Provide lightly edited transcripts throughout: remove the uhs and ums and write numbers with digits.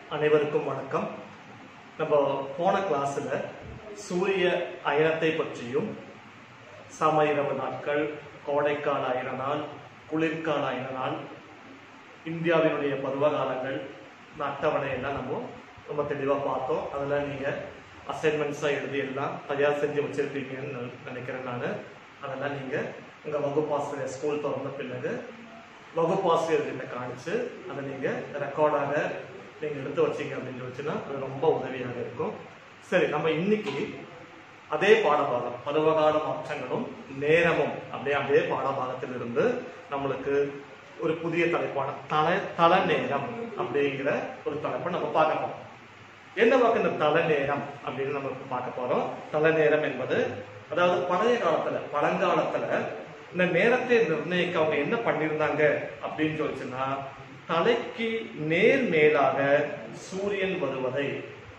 அனைவருக்கும் வணக்கம். நம்ம போன கிளாஸ்ல சூரிய அயனத்தை பற்றியும் சம இரவு நாட்கள், கோடைக்கால அயன நாள், குளிர்கால அயன நாள், இந்தியாவினுடைய பருவகாலங்கள் அட்டவணை எல்லாம் நம்ம ரொம்ப தெளிவாக பார்த்தோம். அதில் நீங்கள் அசைன்மெண்ட்ஸாக எழுதி எல்லாம் தயார் செஞ்சு வச்சிருப்பீங்கன்னு நினைக்கிறேன். நான் அதெல்லாம் நீங்கள் உங்கள் வகுப்பாசிரியர் ஸ்கூல் திறந்த பிறகு வகுப்பாசிரியர்கிட்ட காணிச்சு அதை நீங்கள் ரெக்கார்டாக நீங்கள் எடுத்து வச்சிங்க அப்படின்னு சொல்லிச்சுன்னா அது ரொம்ப உதவியாக இருக்கும். சரி, நம்ம இன்னைக்கு அதே பாடபாகம் பருவகால மாற்றங்களும் நேரமும் அதே பாடபாகத்திலிருந்து நம்மளுக்கு ஒரு புதிய தலைப்பான தல நேரம் அப்படிங்கிற ஒரு தலைப்பை நம்ம பார்க்க போறோம். என்ன பார்க்க இந்த தல நேரம் அப்படின்னு நம்ம பார்க்க போறோம். தல நேரம் என்பது அதாவது பழைய காலத்துல பழங்காலத்துல இந்த நேரத்தை நிர்ணயிக்க அவங்க என்ன பண்ணியிருந்தாங்க அப்படின்னு சொல்லிச்சுன்னா, தலைக்கு நேர் மேலாக சூரியன் வருவதை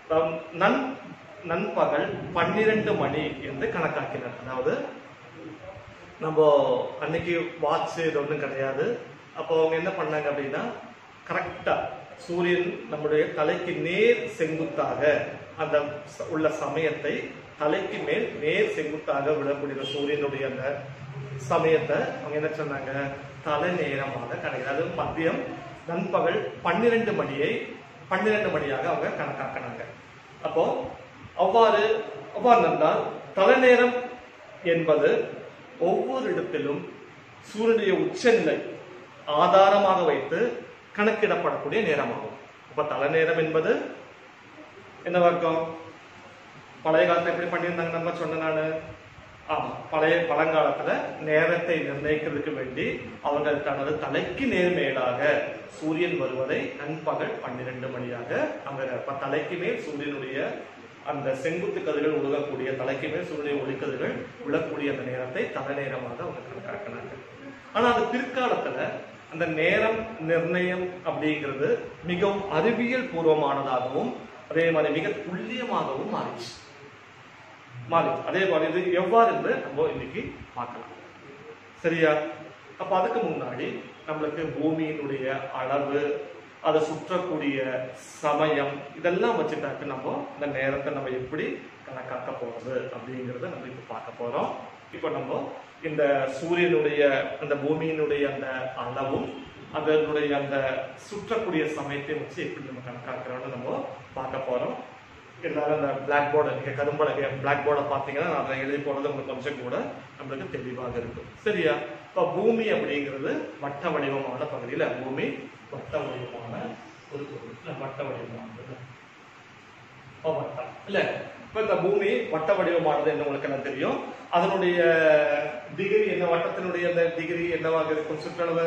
நண்பகல் 12 மணி என்று கணக்காக்கினர். அதாவது நம்ம அன்னைக்கு வாட்ச் இது ஒன்றும் கிடையாது. அப்போ அவங்க என்ன பண்ணாங்க அப்படின்னா, கரெக்டா சூரியன் நம்முடைய தலைக்கு நேர் செங்குத்தாக அந்த உள்ள சமயத்தை தலைக்கு மேல் நேர் செங்குத்தாக விடக்கூடிய சூரியனுடைய அந்த சமயத்தை அவங்க என்ன சொன்னாங்க, தலை நேரமாக கணக்கு மதியம் நண்பகல் 12 மணியாக அவங்க கணக்காக்கினாங்க. அப்போ அவ்வாறு இருந்தால் தலைநேரம் என்பது ஒவ்வொரு இடத்திலும் சூரியனுடைய உச்சநிலை ஆதாரமாக வைத்து கணக்கிடப்படக்கூடிய நேரமாகும். அப்ப தலைநேரம் என்பது என்ன வர்க்கம்? பழைய காலத்துல எப்படி பண்ணியிருந்தாங்க நம்ம சொன்ன நானு. ஆமா, பழங்காலத்துல நேரத்தை நிர்ணயிக்கிறதுக்கு வேண்டி அவர்கள் தனது தலைக்கு நேர்மேலாக சூரியன் வருவதை நண்பகல் 12 மணியாக அவங்க தலைக்கு மேல் சூரியனுடைய அந்த செங்குத்து கதிர்கள் உலகக்கூடிய தலைக்கு மேல் சூரியனுடைய ஒளிக்கதிர்கள் விழக்கூடிய அந்த நேரத்தை தலை நேரமாக அவங்க கணக்காக்கினாங்க. ஆனா அது பிற்காலத்துல அந்த நேரம் நிர்ணயம் அப்படிங்கிறது மிகவும் அறிவியல் பூர்வமானதாகவும் அதே மாதிரி மிக துல்லியமாகவும் மாறிச்சு. அதே மாதிரி இது எவ்வாறு என்று நம்ம இன்னைக்கு பார்க்கலாம். சரியா? அப்ப அதுக்கு முன்னாடி நம்மளுக்கு பூமியினுடைய அளவு, அதை சுற்றக்கூடிய சமயம், இதெல்லாம் வச்சுட்டாக்கு நம்ம இந்த நேரத்தை நம்ம எப்படி கணக்காக்க போறது அப்படிங்கிறத நம்ம இப்ப பார்க்க போறோம். இப்ப நம்ம இந்த சூரியனுடைய அந்த பூமியினுடைய அந்த அளவும் அதனுடைய அந்த சுற்றக்கூடிய சமயத்தை வச்சு எப்படி நம்ம கணக்காக்குறோம்னு நம்ம பார்க்க போறோம். எல்லாரும் அந்த பிளாக் போர்டை நீங்க கரும்பலகை பிளாக் போர்டை பார்த்தீங்கன்னா நான் அதை எழுதி போடுறது உங்களுக்கு கொஞ்சம் கூட நம்மளுக்கு தெளிவாக இருக்கும். சரியா? இப்ப பூமி அப்படிங்கிறது வட்ட வடிவமான பகுதியில பூமி வட்ட வடிவமான ஒரு பொருள், வட்ட வடிவமானது வட்டம் இல்ல. இப்ப இந்த பூமி வட்ட வடிவமானது என்ன உங்களுக்கு என்ன தெரியும்? அதனுடைய டிகிரி என்ன, வட்டத்தினுடைய அந்த டிகிரி என்னவாக இருக்கும்? சுற்றளவு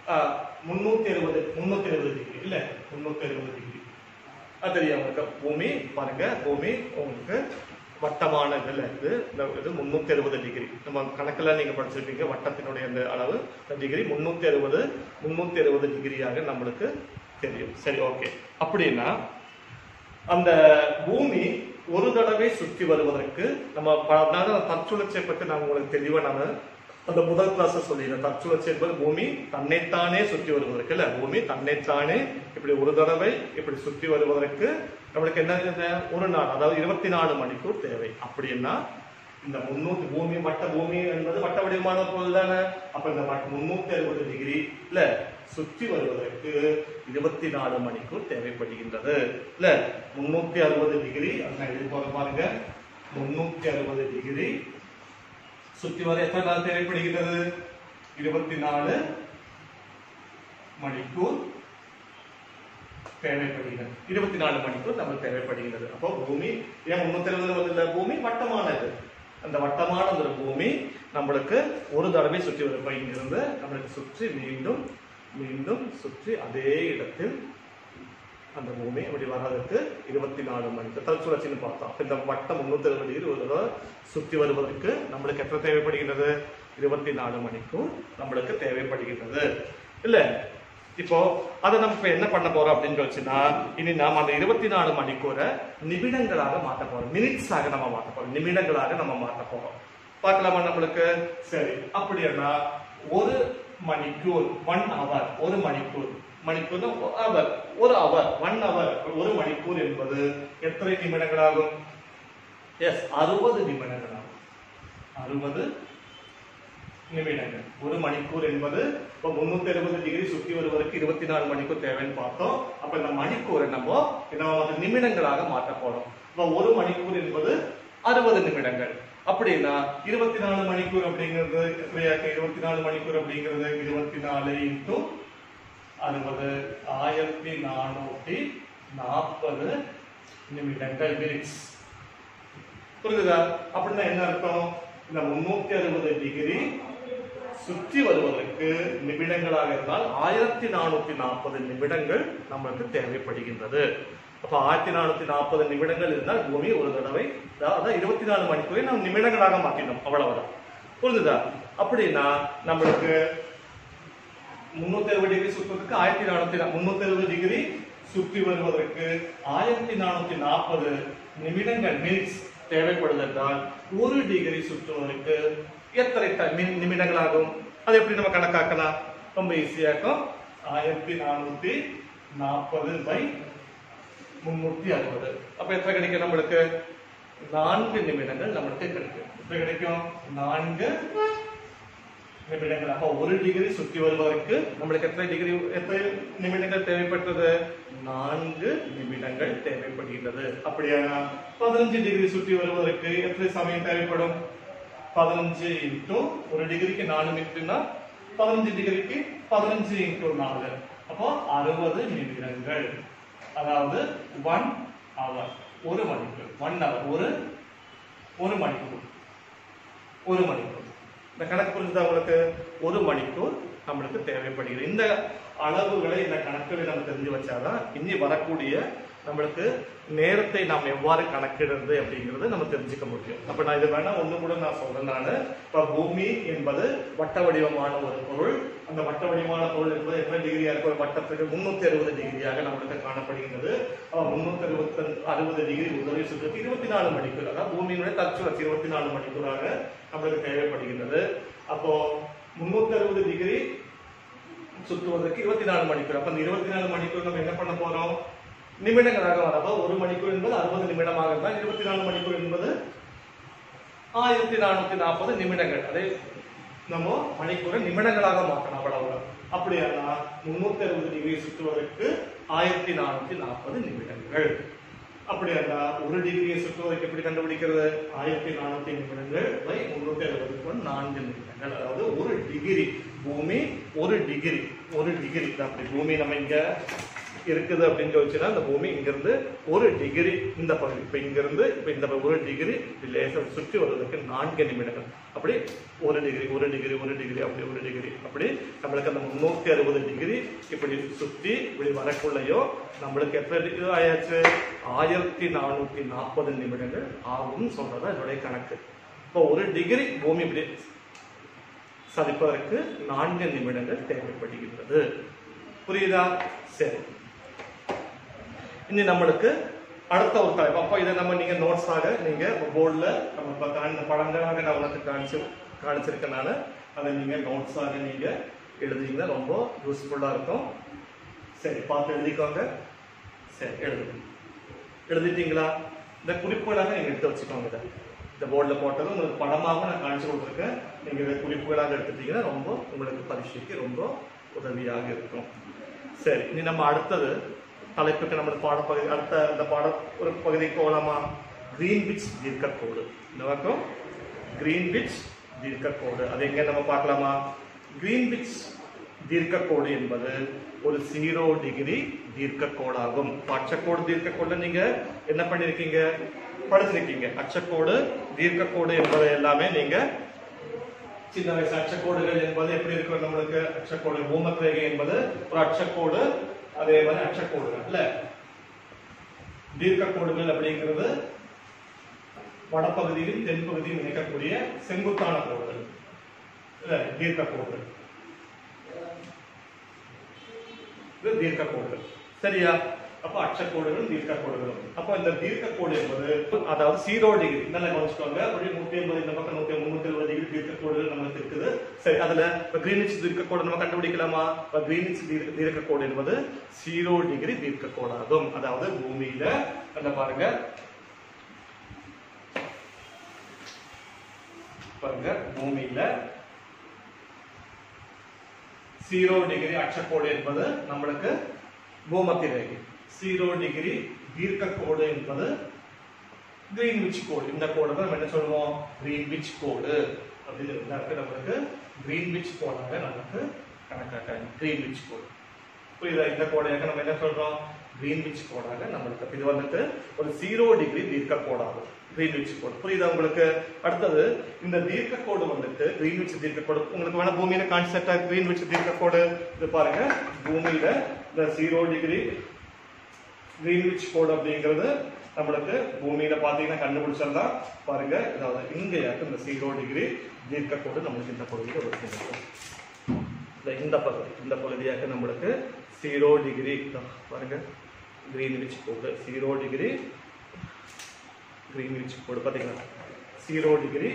360 டிகிரி இல்ல, 360 டிகிரி. அது தெரியும் உங்களுக்கு. பூமி பாருங்க, பூமி உங்களுக்கு வட்டமான இதுல இருந்து இது 360 டிகிரி. நம்ம கணக்குல நீங்க படிச்சிருப்பீங்க வட்டத்தினுடைய அந்த அளவு டிகிரி 360 டிகிரியாக நம்மளுக்கு தெரியும். சரி, ஓகே. அப்படின்னா அந்த பூமி ஒரு தடவை சுற்றி வருவதற்கு நம்ம தற்சுழற்சியை பற்றி நான் உங்களுக்கு தெளிவா அந்த முதல் கிளாஸ் சொல்லிடுறேன். தற்சுழற்சி என்பது பூமி தன்னைத்தானே சுற்றி வருவதற்கு இல்ல, பூமி தன்னைத்தானே இப்படி ஒரு தடவை இப்படி சுற்றி வருவதற்கு நம்மளுக்கு என்ன ஒரு நாள், அதாவது 24 மணிக்கூர் தேவை. அப்படின்னா இந்த 300 பூமி என்பது வட்ட வடிவமான பொருள் தானே. அப்ப இந்த 360 டிகிரி இல்ல சுற்றி வருவதற்கு 24 மணிக்கூர் தேவைப்படுகின்றது இல்ல. 360 டிகிரி எழுதி போற பாருங்க. 360 டிகிரி சுற்றி வர எத்தனை நாள் தேவைப்படுகிறது? 24 மணிக்கூர் தேவைப்படுகிறது. 24 மணிக்கூர் நமக்கு தேவைப்படுகிறது. அப்போ பூமி ஏன் 360 வருது? பூமி வட்டமானது. அந்த வட்டமான ஒரு பூமி நம்மளுக்கு ஒரு தடவை சுற்றி வரும். இங்கிருந்து நம்மளுக்கு சுற்றி மீண்டும் சுற்றி அதே இடத்தில் அந்த பூமி அப்படி வர்றதுக்கு 24 மணிக்கு தற்சுழற்சின்னு பார்த்தோம். இந்த வட்டம் 360 டிகிரி ஒரு தடவை சுற்றி வருவதற்கு நம்மளுக்கு எத்தனை தேவைப்படுகின்றது? 24 மணிக்கும் நம்மளுக்கு தேவைப்படுகின்றது இல்ல. இப்போ அதை நம்ம இப்ப என்ன பண்ண போறோம் அப்படின்னு சொல்லிச்சுன்னா, இனி நாம அந்த 24 மணிக்கூரை நிமிடங்களாக மாற்ற போறோம். மினிட்ஸாக நம்ம மாற்ற போறோம், நிமிடங்களாக நம்ம மாற்ற போறோம். பார்க்கலாமா நம்மளுக்கு? சரி, அப்படின்னா ஒரு மணிக்கூர் 1 hour, ஒரு மணிக்கூர் மணிக்கூர் அவர், ஒரு அவர், 1 அவர், ஒரு மணிக்கூர் என்பது எத்தனை நிமிடங்களாகும்? எஸ், 60 நிமிடங்களாகும். 60 நிமிடங்கள். ஒரு மணிக்கூர் என்பது இப்போ 360 டிகிரி சுத்தி வருவதற்கு 24 மணிக்கூர் தேவைன்னு பார்த்தோம். அப்ப இந்த மணிக்கூரை நம்ம நிமிடங்களாக மாற்ற போறோம். இப்போ ஒரு மணிக்கூர் என்பது 60 நிமிடங்கள். அப்படின்னா 24 மணிக்கூர் அப்படிங்கிறது 24 மணிக்கூர் அப்படிங்கிறது 24 இன்டு 60, 1440 நிமிடங்கள், மினிட்ஸ். புரியுதா? அப்படின்னா என்ன அர்த்தம்? இந்த 360 டிகிரி சுற்றி வருவதற்கு நிமிடங்களாக இருந்தால் 1440 நிமிடங்கள் நமக்கு தேவைப்படுகின்றது. அப்ப 1440 நிமிடங்கள் இருந்தால் பூமி ஒரு தடவை, அதாவது 24 மணிக்கூரை நாம் நிமிடங்களாக மாற்றினோம், அவ்வளவுதான். புரிஞ்சுதா? அப்படின்னா நம்மளுக்கு 360 டிகிரி சுற்றுவதற்கு 360 டிகிரி சுற்றி வருவதற்கு 1440 நிமிடங்கள், மினிட்ஸ் தேவைப்படுது என்றால் ஒரு டிகிரி சுற்றுவதற்கு எத்தனை நிமிடங்கள் ஆகும்? அது எப்படி நம்ம கணக்காக்கலாம்? ரொம்ப ஈஸியா இருக்கும். 1440/360. அப்ப எத்தனை கிடைக்கும் நம்மளுக்கு? 4 நிமிடங்கள் நம்மளுக்கு கிடைக்கும். எத்தனை கிடைக்கும்? 4 நிமிடங்கள். அப்ப ஒரு டிகிரி சுற்றி வருவதற்கு நம்மளுக்கு எத்தனை நிமிடங்கள் தேவைப்பட்டது? 4 நிமிடங்கள் தேவைப்படுகிறது. அப்படியானா 15 டிகிரி சுற்றி வருவதற்கு எத்தனை சமயம் தேவைப்படும்? 15 இன்டு ஒரு டிகிரிக்கு 4 மினிட்னா 15 டிகிரிக்கு 15 இன்டு 4, அப்போ 60 நிமிடங்கள். அதாவது 1 hour, ஒரு மணிக்கூர். 1 hour, ஒரு மணிக்கூர். இந்த கணக்கு புரிஞ்சுதா உங்களுக்கு? ஒரு மணிக்கூர் நம்மளுக்கு தேவைப்படுகிறது. இந்த அளவுகளை, இந்த கணக்குகளை நம்ம தெரிஞ்சு வச்சாதான் இனி வரக்கூடிய நம்மளுக்கு நேரத்தை நாம் எவ்வாறு கணக்கிடுறது அப்படிங்கிறது நம்ம தெரிஞ்சுக்க முடியும். அப்ப நான் இது வேணா ஒண்ணு கூட நான் சொல்றேன். நான் இப்ப பூமி என்பது வட்ட வடிவமான ஒரு பொருள். அந்த வட்ட வடிவமான பொருள் என்பது எத்தனை டிகிரியா இருக்கும்? ஒரு வட்டத்துக்கு 360 டிகிரியாக நம்மளுக்கு காணப்படுகின்றது. 360 டிகிரி உதவி சுற்றுக்கு 24 மணிக்கூர், அதாவது பூமியினுடைய தற்சுழற்சி 24 மணிக்கூறாக நம்மளுக்கு தேவைப்படுகின்றது. அப்போ 360 டிகிரி சுற்றுவதற்கு 24 மணிக்கூர். அப்ப அந்த 24 மணிக்கூர் நம்ம என்ன பண்ண போறோம்? நிமிடங்களாக வரப்போ ஒரு மணிக்கூர் என்பது 60 நிமிடமாக இருந்தால் 24 மணிக்கூர் என்பது 1440 நிமிடங்கள். அதை நம்ம மணிக்கூரை நிமிடங்களாக மாற்றணும், அவ்வளவுதான். அப்படியானா 360 டிகிரி சுற்றுவதற்கு 1440 நிமிடங்கள். அப்படியானா ஒரு டிகிரியை சுற்றுவதற்கு எப்படி கண்டுபிடிக்கிறது? 1440 நிமிடங்கள் பை 360 4 நிமிடங்கள். அதாவது ஒரு டிகிரி பூமி, ஒரு டிகிரி அப்படி பூமி நம்ம இங்க இருக்குது அப்படின்னு சொல்லிச்சுன்னா இந்த பூமி இங்கிருந்து ஒரு டிகிரி இந்த பகுதி, இப்ப இங்கிருந்து இப்ப இந்த ஒரு டிகிரி லேசர் சுற்றி வருவதற்கு 4 நிமிடங்கள். அப்படி ஒரு டிகிரி அப்படி ஒரு டிகிரி அப்படி நம்மளுக்கு அந்த 360 டிகிரி இப்படி சுற்றி இப்படி வரக்குள்ளையோ நம்மளுக்கு எத்தனை டிகிரி ஆயாச்சு? 1440 நிமிடங்கள் ஆகும் சொல்றதா என்னுடைய கணக்கு. இப்போ ஒரு டிகிரி பூமி இப்படி சதிப்பதற்கு 4 நிமிடங்கள் தேவைப்படுகின்றது. புரியுதா? சரி, இனி நம்மளுக்கு அடுத்த ஒரு தலைப்பு. அப்ப இதை நம்ம நீங்க நோட்ஸாக நீங்க போர்ட்ல நம்ம படங்களாக நான் உனக்கு காணிச்சிருக்கனால அதை நீங்க நோட்ஸாக நீங்க எழுதிங்கன்னா ரொம்ப யூஸ்ஃபுல்லா இருக்கும். சரி, பார்த்து எழுதிக்கோங்க. சரி, எழுதிட்டீங்களா? இந்த குறிப்புகளாக நீங்க எடுத்து வச்சுக்கோங்க. இந்த போர்டில் போட்டதும் உங்களுக்கு படமாக நான் காணிச்சு கொடுத்துருக்கேன். நீங்க இதை குறிப்புகளாக எடுத்துட்டீங்கன்னா ரொம்ப உங்களுக்கு பரீட்சைக்கு ரொம்ப உதவியாக இருக்கும். சரி, இனி நம்ம அடுத்தது தலைப்புக்கு நம்ம பாடப்பகுதி, அடுத்த இந்த ஒரு பகுதிக்கு போகலாமா? கிரீன்விச் தீர்க்கக்கோடு. இந்த பக்கம் கிரீன்விச் தீர்க்கக்கோடு, அது எங்க நம்ம பார்க்கலாமா? கிரீன்விச் தீர்க்கக்கோடு என்பது ஒரு 0 டிகிரி தீர்க்கக்கோடாகும். அச்சக்கோடு தீர்க்கக்கோடு நீங்க என்ன பண்ணிருக்கீங்க? படிச்சிருக்கீங்க. அச்சக்கோடு தீர்க்கக்கோடு என்பது எல்லாமே நீங்க சின்ன வயசு அச்சக்கோடுகள் என்பது எப்படி இருக்கும் நம்மளுக்கு? அச்சக்கோடு பூமத்திரேகை என்பது ஒரு அச்சக்கோடு, அதே மாதிரி அச்சக்கோடுகள் இல்ல தீர்க்கக்கோடுகள் அப்படிங்கிறது வடப்பகுதியில் தென்பகுதியில் இணைக்கக்கூடிய செங்குத்தான கோடுகள் இல்ல தீர்க்கக்கோடுகள். இது தீர்க்கக்கோடுகள். சரியா? அப்ப அச்சக்கோடுகளும் தீர்க்கக்கோடுகளும். அப்ப இந்த தீர்க்கக்கோடு என்பது அதாவது 0 டிகிரி நல்லா கவனிச்சுக்கோங்க. அப்படி 180 இந்த பக்கம் 360 டிகிரி தீர்க்கக்கோடுகள் நமக்கு இருக்குது. சரி, அதுல கிரீன்விச் தீர்க்க கோடு நம்ம கண்டுபிடிக்கலாமா? கிரீன்விச் தீர்க்க கோடு என்பது 0 டிகிரி தீர்க்க கோடாகும். அதாவது பூமியில என்ன பாருங்க பூமியில 0 டிகிரி அட்சக்கோடு என்பது நம்மளுக்கு பூமத்திய ரேகை. 0 டிகிரி தீர்க்க கோடு என்பது கிரீன்விச் கோடு. இந்த கோடு நம்ம என்ன சொல்லுவோம்? கிரீன்விச் கோடு அப்படின்னு நம்மளுக்கு கிரீன்விச் கோடாக நமக்கு கணக்காக்க கிரீன்விச் கோடு. புரியுதா? இந்த கோடையாக நம்ம என்ன சொல்றோம்? கிரீன்விச் கோடாக நம்மளுக்கு இது வந்துட்டு ஒரு 0 டிகிரி தீர்க்க கோடாகும் கிரீன்விச் கோடு. புரியுதா உங்களுக்கு? அடுத்தது இந்த தீர்க்க கோடு வந்துட்டு கிரீன்விச் தீர்க்க கோடு உங்களுக்கு வேணா பூமியில கான்செப்டா கிரீன்விச் தீர்க்க கோடு இது பாருங்க. பூமியில இந்த 0 டிகிரி கிரீன்விச் கோடு அப்படிங்கிறது நம்மளுக்கு பூமியில பாத்தீங்கன்னா கண்டுபிடிச்சிடலாம் பாருங்க. அதாவது இங்கேயாக்கு இந்த 0 டிகிரி தீர்க்க கோடு நம்மளுக்கு இந்த பகுதியில் ஒரு இந்த பகுதியாக நம்மளுக்கு 0 டிகிரி பாருங்க கிரீன்விச் கோடு 0 டிகிரி கிரீன்விச் கோடு பாத்தீங்கன்னா 0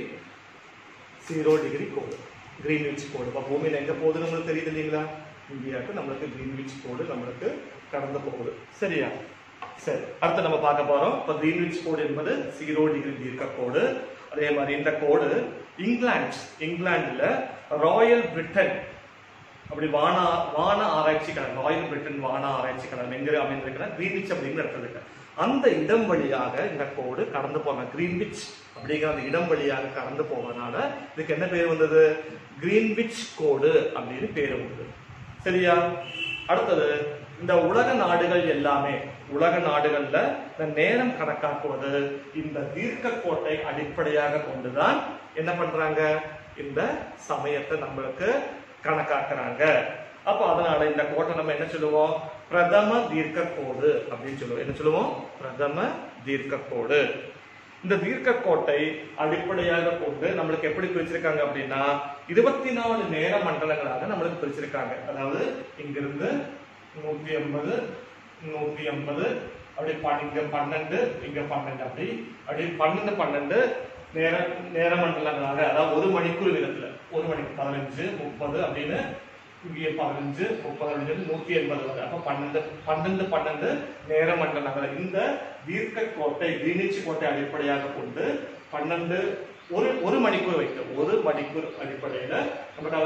டிகிரி கோடு கிரீன்விச் கோடு. பூமியில எங்க போகுதுன்னு நம்மளுக்கு தெரியுது இல்லைங்களா? இந்தியாவுக்கு நம்மளுக்கு கிரீன்விச் கோடு நம்மளுக்கு கடந்து போகுது. சரியா? சரி, அடுத்து நம்ம பார்க்க போறோம். இப்ப கிரீன்விச் கோடு என்பது 0 டிகிரி தீர்க்க கோடு. அதே மாதிரி இந்த கோடு இங்கிலாந்துல ராயல் பிரிட்டன் அப்படி வான ஆராய்ச்சிக்காரர் ராயல் பிரிட்டன் வான ஆராய்ச்சிக்காரர் எங்க அமைந்திருக்கிற கிரீன்விச் அப்படிங்கிற இடத்துல இருக்கு. அந்த இடம் வழியாக இந்த கோடு கடந்து போவாங்க. கிரீன்விச் அப்படிங்கிற அந்த இடம் வழியாக கடந்து போவதனால இதுக்கு என்ன பேர் வந்தது? கிரீன்விச் கோடு அப்படின்னு பேர் வந்தது. சரியா? அடுத்தது இந்த உலக நாடுகள் எல்லாமே உலக நாடுகள்ல இந்த நேரம் கணக்காக்குவது இந்த தீர்க்க கோட்டை அடிப்படையாக கொண்டுதான் என்ன பண்றாங்க? இந்த சமயத்தை நம்மளுக்கு கணக்காக்குறாங்க. அப்ப அதனால இந்த கோட்டை நம்ம என்ன சொல்லுவோம்? பிரதம தீர்க்க கோடு அப்படின்னு சொல்லுவோம். என்ன சொல்லுவோம்? பிரதம தீர்க்க கோடு. இந்த தீர்க்க கோட்டை அடிப்படையாக கொண்டு நம்மளுக்கு எப்படி பிரிச்சிருக்காங்க அப்படின்னா 24 நேர மண்டலங்களாக நம்மளுக்கு பிரிச்சிருக்காங்க. அதாவது இங்கிருந்து 180 180 அப்படி இங்க 12 இங்க 12 அப்படி 12 நேர மண்டலங்களாக, அதாவது ஒரு மணிக்கூர் விதத்துல ஒரு மணிக்கு 15 30 அப்படின்னு இங்கே 15 30 180 வரை. அப்ப 12 நேர மண்டலங்கள். இந்த தீர்க்க கோட்டை கிரீன்விச் கோட்டை அடிப்படையாக கொண்டு 12 ஒரு மணிக்கூர் வைக்க ஒரு மணிக்கூர் அடிப்படையில நமக்கு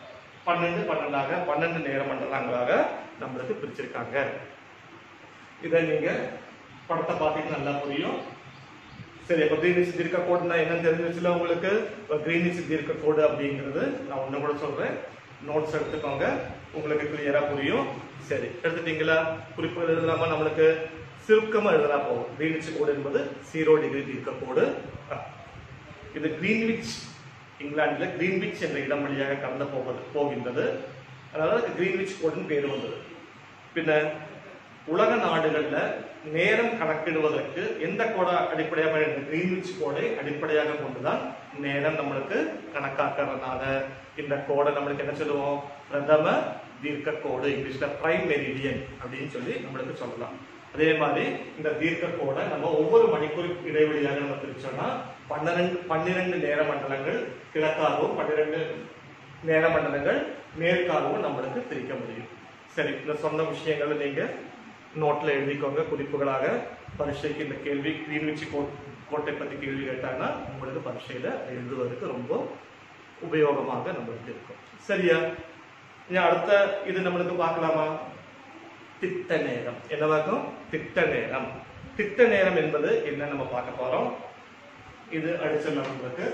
12 நேர மண்டலங்களாக நம்மளுக்கு பிரிச்சிருக்காங்க. இதை நீங்க படத்தை பார்த்துட்டு நல்லா புரியும். சரி, இப்ப கிரீன்விச் தீர்க்க கோடுனா என்னன்னு தெரிஞ்சிச்சுல உங்களுக்கு? கிரீன்விச் தீர்க்க கோடு அப்படிங்கிறது நான் ஒண்ணு கூட சொல்றேன், நோட்ஸ் எடுத்துக்கோங்க, உங்களுக்கு கிளியரா புரியும். சரி, எடுத்துட்டீங்களா? குறிப்புகள் எழுதலாமா? நம்மளுக்கு சுருக்கமா எழுதலா போகும். கிரீன்விச் கோடு என்பது 0 டிகிரி தீர்க்க கோடு. இது கிரீன்விச் இங்கிலாந்துல கிரீன்விச் என்ற இடம் வழியாக கடந்து போகின்றது. அதனால கிரீன்விச் கோடுன்னு பேர் வந்தது. பின்ன உலக நாடுகள்ல நேரம் கணக்கிடுவதற்கு எந்த கோடை அடிப்படையாக? கிரீன்விச் கோடை அடிப்படையாக கொண்டுதான் நேரம் நம்மளுக்கு கணக்காக்குறதுனால இந்த கோடை நம்மளுக்கு என்ன சொல்லுவோம்? பிரதம தீர்க்க கோடு, இங்கிலீஷ்ல பிரைம் மெரிடியன் அப்படின்னு சொல்லி நம்மளுக்கு சொல்லலாம். அதே மாதிரி இந்த தீர்க்க கோடை நம்ம ஒவ்வொரு மணிக்கூர் இடைவெளியாக நம்ம பிரிச்சோம்னா 12 நேர மண்டலங்கள் கிழக்காகவும் 12 நேர மண்டலங்கள் மேற்காகவும் நம்மளுக்கு பிரிக்க முடியும். சரி, இந்த சொன்ன விஷயங்களை நீங்க நோட்ல எழுதிக்கோங்க குறிப்புகளாக. பரீட்சைக்கு இந்த கேள்வி கிரீன்விச் கோட்டை பத்தி கேள்வி கேட்டாங்கன்னா உங்களுக்கு பரீட்சையில எழுதுவதற்கு ரொம்ப உபயோகமாக நம்மளுக்கு இருக்கும். சரியா? அடுத்த இது நம்மளுக்கு பார்க்கலாமா? திட்ட நேரம். என்னவாகும்? திட்ட நேரம். திட்ட நேரம் என்பது என்ன நம்ம பார்க்க போறோம். இது அடிச்சல் நம்மளுக்கு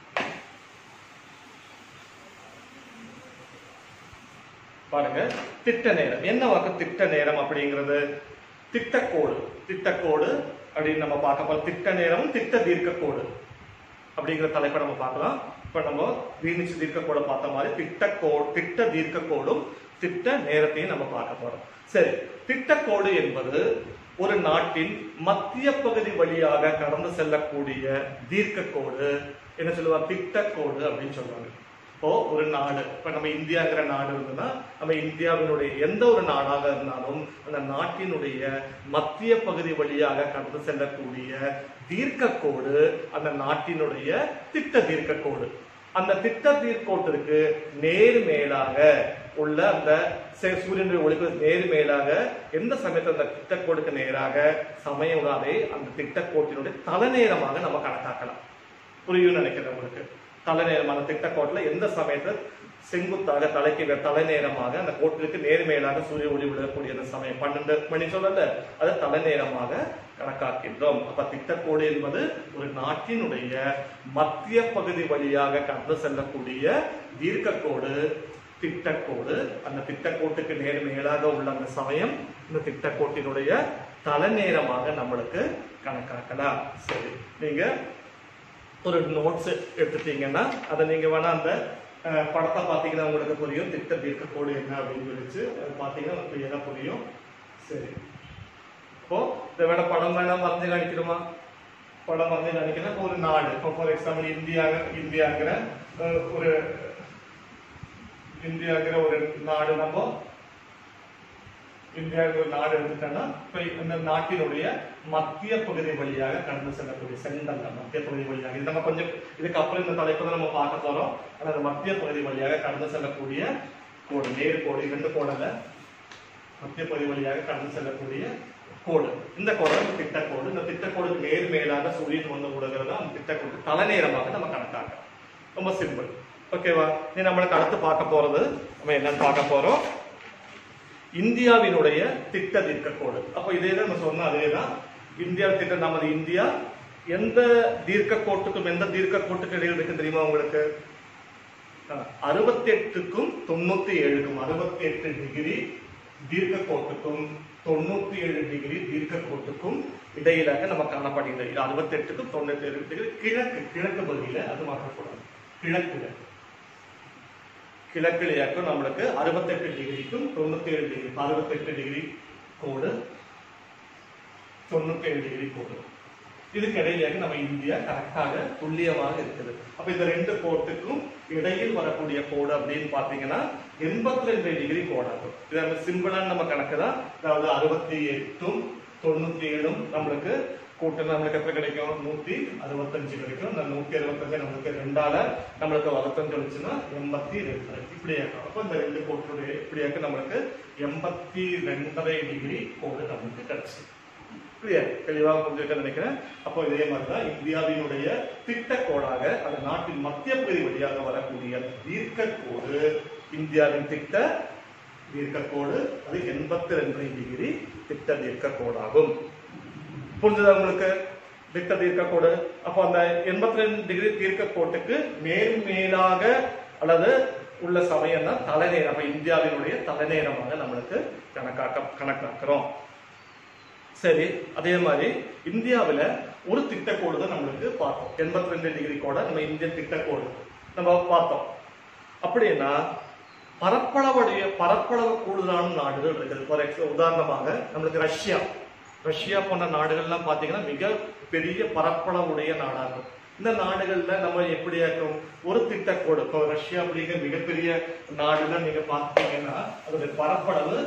பாருங்க. திட்ட நேரம் என்ன வாக்கு? திட்ட நேரம் அப்படிங்கிறது திட்டக்கோடு அப்படின்னு நம்ம பார்க்க போறோம். திட்ட நேரம் திட்ட தீர்க்க கோடு அப்படிங்கிற தலைப்பை நம்ம பார்க்கலாம். இப்ப நம்ம கிரீன்விச் தீர்க்க கோடை பார்த்த மாதிரி திட்ட தீர்க்க கோடும் திட்ட நேரத்தையும் நம்ம பார்க்க போறோம். சரி, திட்டக்கோடு என்பது ஒரு நாட்டின் மத்திய பகுதி வழியாக கடந்து செல்லக்கூடிய தீர்க்க கோடு. என்ன சொல்லுவாங்க? திட்டக்கோடு அப்படின்னு சொல்றாங்க. இப்போ ஒரு நாடு, இப்ப நம்ம இந்தியாங்கிற நாடு இருந்ததுன்னா நம்ம இந்தியாவினுடைய எந்த ஒரு நாடாக இருந்தாலும் அந்த நாட்டினுடைய மத்திய பகுதி வழியாக கடந்து செல்லக்கூடிய தீர்க்க கோடு அந்த நாட்டினுடைய திட்ட தீர்க்க கோடு. அந்த திட்ட தீர்க்கோட்டிற்கு நேர் மேலாக உள்ள அந்த சூரியனுடைய ஒளிக்கு நேர் மேலாக எந்த சமயத்தில் அந்த திட்டக்கோட்டுக்கு நேராக சமயம் உள்ளாதே அந்த திட்டக்கோட்டினுடைய தலைநேரமாக நம்ம கணக்காக்கலாம். புரியும் நினைக்கிறேன் உங்களுக்கு. தலைநேரம் அந்த திட்டக்கோட்டுல எந்த சமயத்தில் செங்குத்தாக தலைக்கு தலைநேரமாக அந்த கோட்டிற்கு நேர்மேலாக சூரிய ஒளி விழக்கூடிய அந்த சமயம் 12 மணி சொல்லல, அது தலைநேரமாக கணக்காக்கின்றோம். அப்ப திட்டக்கோடு என்பது ஒரு நாட்டினுடைய மத்திய பகுதி வழியாக கடந்து செல்லக்கூடிய தீர்க்கக்கோடு திட்டக்கோடு. அந்த திட்டக்கோட்டுக்கு நேர்மேலாக உள்ள அந்த சமயம் இந்த திட்டக்கோட்டினுடைய தலைநேரமாக நம்மளுக்கு கணக்காக்கலாம். சரி, நீங்க ஒரு நோட்ஸ் எடுத்துட்டீங்கன்னா அதை நீங்க வேணா அந்த படத்தை பார்த்தீங்கன்னா உங்களுக்கு புரியும். திட்ட தீர்க்கக்கோடு என்ன அப்படின்னு சொல்லிச்சு அது பார்த்தீங்கன்னா கிளியரா புரியும். சரி, இப்போ இதை வேணா படம் வேணா வரைஞ்சு காணிக்கணுமா? படம் வரைஞ்சு காணிக்கணும். ஒரு நாடு, இப்போ ஃபார் எக்ஸாம்பிள் இந்தியாங்கிற ஒரு நாடு, நம்ம இந்தியாவுக்கு ஒரு நாடு எடுத்துட்டோம்னா இப்போ இந்த நாட்டினுடைய மத்திய பகுதி வழியாக கடந்து செல்லக்கூடிய செங்கல்ல மத்திய பகுதி வழியாக இது நம்ம கொஞ்சம் இதுக்கப்புறம் இந்த தலைப்பு தான் நம்ம பார்க்க போறோம். அந்த மத்திய பகுதி வழியாக கடந்து செல்லக்கூடிய கோடு, நேர் கோடு, 2 கோடல மத்திய பகுதி வழியாக கடந்து செல்லக்கூடிய கோடு. இந்த கோடு திட்டக்கோடு. இந்த திட்டக்கோடுக்கு நேர் மேலாக சூரியன் வந்து விடுகிறது அந்த திட்டக்கோடு தலைநேரமாக நம்ம கணக்காக்கலாம். ரொம்ப சிம்பிள். ஓகேவா? நீ நம்மளுக்கு அடுத்து பார்க்க போறது நம்ம என்னன்னு பார்க்க போறோம், இந்தியாவினுடைய திட்ட தீர்க்கக்கோடு. அப்ப இதே தான் நம்ம சொன்ன அதேதான் இந்தியா திட்டம். நமது இந்தியா எந்த தீர்க்கக்கோட்டுக்கும் எந்த தீர்க்கக்கோட்டுக்கு இடையில் இருக்கு தெரியுமா உங்களுக்கு? 68க்கும் 97க்கும் 68 டிகிரி தீர்க்கக்கோட்டுக்கும் 97 டிகிரி தீர்க்கக்கோட்டுக்கும் இடையிலாக நம்ம காணப்படுகிறது. 68க்கும் 97 டிகிரி கிழக்கு பகுதியில அது மாற்றக்கூடாது. கிழக்கிலேயாக்கும் நம்மளுக்கு 68 டிகிரிக்கும் 97 டிகிரி 68 டிகிரி கோடு 97 டிகிரி கோடு. இதுக்கு இடையிலாக நம்ம இந்தியா கரெக்டாக துல்லியமாக இருக்குது. அப்ப இந்த 2 கோட்டுக்கும் இடையில் வரக்கூடிய கோடு அப்படின்னு பாத்தீங்கன்னா 82 டிகிரி கோடாகும். இது நம்ம சிம்பிளான நம்ம கணக்கு தான். அதாவது 68ம் 97ம் நம்மளுக்கு கூட்டம் நம்மளுக்கு எப்படி கிடைக்கும்? 165 கிடைக்கும். இந்த 165 நம்மளுக்கு 2ஆல நம்மளுக்கு வகுத்தம் கிடைச்சுன்னா 82 இப்படியாக்கும். அப்போ இந்த 2 கோட்டுடைய இப்படியாக்க நம்மளுக்கு 82.5 டிகிரி கோடு நம்மளுக்கு கிடைச்சு. கிளியர்? தெளிவாக புரிஞ்சுக்க நினைக்கிறேன். அப்போ இதே மாதிரிதான் இந்தியாவினுடைய திட்டக்கோடாக அந்த நாட்டின் மத்திய பகுதி வழியாக வரக்கூடிய தீர்க்கக்கோடு இந்தியாவின் திட்ட தீர்க்கக்கோடு. அது 82 டிகிரி திட்ட தீர்க்கக்கோடாகும். புரிஞ்சதா உங்களுக்கு? திட்ட தீர்க்கக்கோடு. அப்போ அந்த 82 டிகிரி தீர்க்கக்கோட்டுக்கு மேலாக அல்லது உள்ள சமயம் தான் தலைநேரம். அப்ப இந்தியாவினுடைய தலைநேரமாக நம்மளுக்கு கணக்காக்குறோம். சரி, அதே மாதிரி இந்தியாவில ஒரு திட்டக்கோடு தான் நம்மளுக்கு பார்த்தோம். 82 டிகிரி கோட நம்ம இந்திய திட்டக்கோடு நம்ம பார்த்தோம். அப்படின்னா பரப்பளவு கூடுதலான நாடுகள் இருக்குது. உதாரணமாக நம்மளுக்கு ரஷ்யா போன்ற நாடுகள்லாம் பாத்தீங்கன்னா மிக பெரிய பரப்பளவுடைய நாடாகும். இந்த நாடுகள்ல நம்ம எப்படி இருக்கும்? ஒரு திட்டக்கோடு. இப்போ ரஷ்யா அப்படிங்கிற மிகப்பெரிய நாடுகள் நீங்க பாத்தீங்கன்னா அதோட பரப்பளவு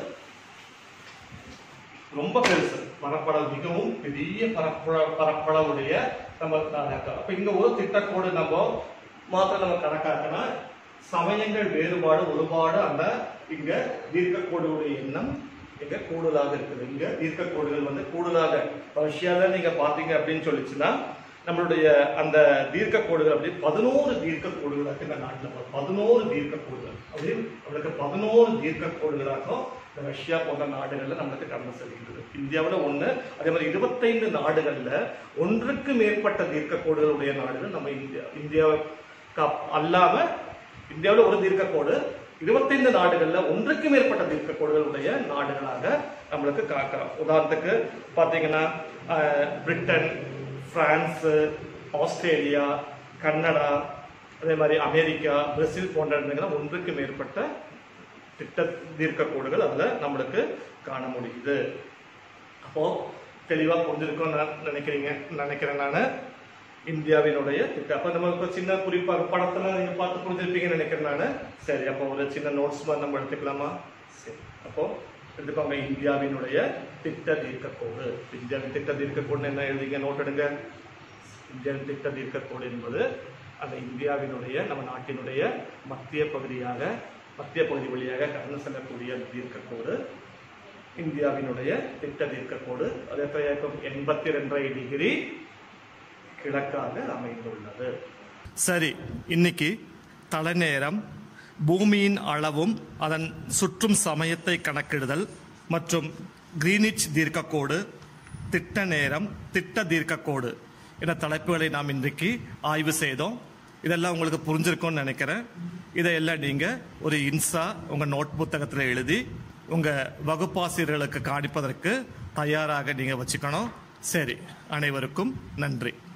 ரொம்ப பெருசு. பரப்பளவு மிகவும் பெரிய பரப்பளவுடைய நம்ம நாடாக்கம். அப்ப இங்க ஒரு திட்டக்கோடு நம்ம மாத்திரம் நம்ம கணக்காக்கினா சமயங்கள் வேறுபாடு ஒருபாடு அந்த இங்க தீர்க்கக்கோடுடைய எண்ணம் இங்க கூடுதலாக இருக்குது. இங்க தீர்க்கக்கோடுகள் வந்து கூடுதலாக ரஷ்யால நீங்க பாத்தீங்க அப்படின்னு சொல்லிச்சுன்னா நம்மளுடைய அந்த தீர்க்கக்கோடுகள் அப்படி 11 தீர்க்கக்கோடுகளாக இந்த நாட்டில் 11 தீர்க்கக்கோடுகள் அப்படி நம்மளுக்கு 11 தீர்க்கக்கோடுகளாகும் ரஷ்யா போன்ற நாடுகள்ல நம்மளுக்கு கடந்து செல்கின்றது. இந்தியாவில 1, அதே மாதிரி 25 நாடுகள்ல 1க்கு மேற்பட்ட தீர்க்கக்கோடுகளுடைய நாடுகள் நம்ம இந்தியா அல்லாம இந்தியாவில ஒரு தீர்க்கக்கோடு 25 நாடுகள்ல 1க்கு மேற்பட்ட தீர்க்கக்கோடுகளுடைய நாடுகளாக நம்மளுக்கு காக்கிறோம். உதாரணத்துக்கு பாத்தீங்கன்னா பிரிட்டன், பிரான்ஸ், ஆஸ்திரேலியா, கனடா, அதே மாதிரி அமெரிக்கா, பிரேசில் போன்ற இடங்கள்ல 1க்கு மேற்பட்ட திட்ட தீர்க்கக்கோடுகள் அதுல நம்மளுக்கு காண முடியுது. அப்போ தெளிவா புரிஞ்சிருக்கும் நினைக்கிறேன் நான் இந்தியாவினுடைய திட்டம். அப்ப நம்ம சின்ன குறிப்பாக படத்துல நீங்க பார்த்து புரிஞ்சிருப்பீங்கன்னு நினைக்கிறேன் நான். சரி, அப்போ ஒரு சின்ன நோட்ஸ் மாதிரி நம்ம எடுத்துக்கலாமா? சரி, அப்போ எடுத்துக்கோங்க. இந்தியாவினுடைய திட்ட தீர்க்கக்கோடு. இந்தியாவின் திட்ட தீர்க்கக்கோடு என்ன எழுதிங்க? நோட் எடுங்க. இந்தியாவின் திட்ட தீர்க்கக்கோடு என்பது அந்த இந்தியாவினுடைய நம்ம நாட்டினுடைய மத்திய பகுதி வழியாக கடந்து செல்லக்கூடிய தீர்க்கக்கோடு இந்தியாவினுடைய திட்ட தீர்க்கக்கோடு. அது எத்தனை இருக்கும்? 82.5 டிகிரி கிழக்காக அமைந்துள்ளது. சரி, இன்னைக்கு தலைநேரம், பூமியின் அளவும் அதன் சுற்றும் சமயத்தை கணக்கிடுதல் மற்றும் கிரீனிச் தீர்க்கக்கோடு, திட்ட நேரம், திட்ட தீர்க்கக்கோடு என தலைப்புகளை நாம் இன்றைக்கு ஆய்வு செய்தோம். இதெல்லாம் உங்களுக்கு புரிஞ்சிருக்கும்னு நினைக்கிறேன். இதையெல்லாம் நீங்கள் ஒரு இன்சா உங்கள் நோட் புத்தகத்தில் எழுதி உங்கள் வகுப்பாசிரியர்களுக்கு காணிப்பதற்கு தயாராக நீங்கள் வச்சுக்கணும். சரி, அனைவருக்கும் நன்றி.